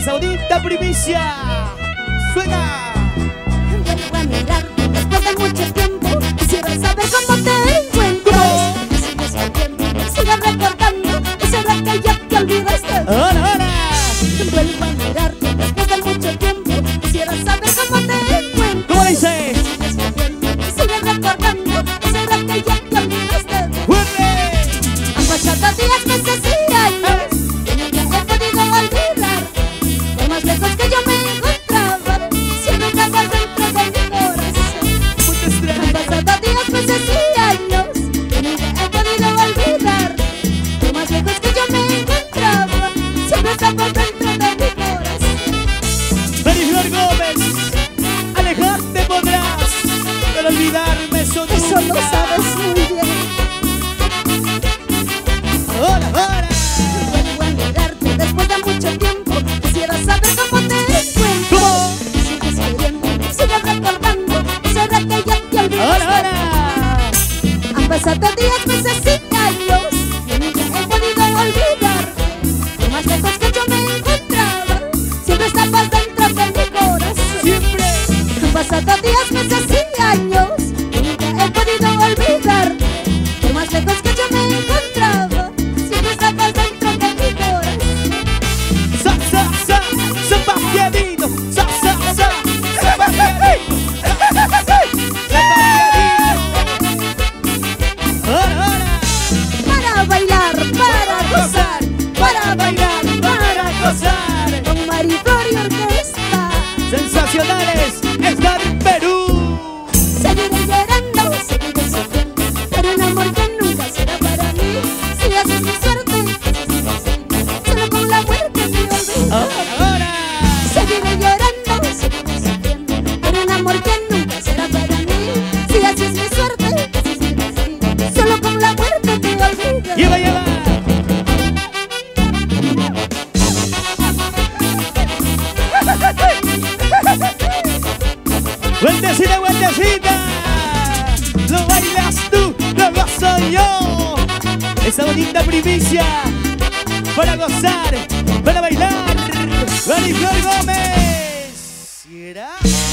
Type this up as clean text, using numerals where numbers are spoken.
esa bonita primicia. Suena. Vuelvo a mirarte después de mucho tiempo. Quisiera saber cómo te encuentras. Sigues volviendo, sigues recordando. ¿O será que ya te olvidaste? Ahora, ahora. Vuelvo a mirarte después de mucho tiempo. Quisiera saber cómo te encuentras. ¿Cómo dice? Sigues volviendo, sigues recordando. ¿O será que ya te olvidaste? ¡Fuerte! Han pasado días, meses y años. Que nunca he podido olvidar. Por más lejos que yo me encontraba, siempre estabas dentro de mi corazón. Mucho estrés. Han pasado días, meses y años que nunca he podido olvidar. Por más lejos que yo me encontraba, siempre estabas dentro de mi corazón. Mariflor Gómez, alejarte podrás, pero olvidarme eso nunca. Eso lo sabes muy bien. Ahora, ahora. Vuelvo a mirarte después de mucho tiempo. Quisiera saber cómo te encuentras. ¿Cómo? Sigues queriendo, sigues recordando. ¿O será que ya te olvidaste? Ahora, ahora. Han pasado días, meses y años que nunca he podido olvidar. Por más lejos que yo me encontraba, siempre estabas dentro de mi corazón. Siempre. Han pasado días, meses y años que nunca he podido olvidar. Por más lejos que yo me encontraba, siempre estabas dentro de mi corazón. Sa, sa, sa, zapateadito. Sa, sa, sa, zapateadito. Ahora, ahora. Para bailar, para gozar, para bailar, para gozar. con Mariflor y orquesta. Sensacionales, Edgar Perú. Seguiré llorando, seguiré sufriendo por un amor que nunca será para mí. Si así es mi suerte, solo con la muerte me olvido. Ahora. Seguiré llorando, seguiré sufriendo por un amor que nunca será para mí. Si así es mi suerte, así es mi destino, solo con la muerte me olvido. Lleva, lleva. Vueltecita, vueltecita. Lo bailas tú, lo gozo yo. Esa bonita primicia para gozar, para bailar. Mariflor Gómez. ¿Será?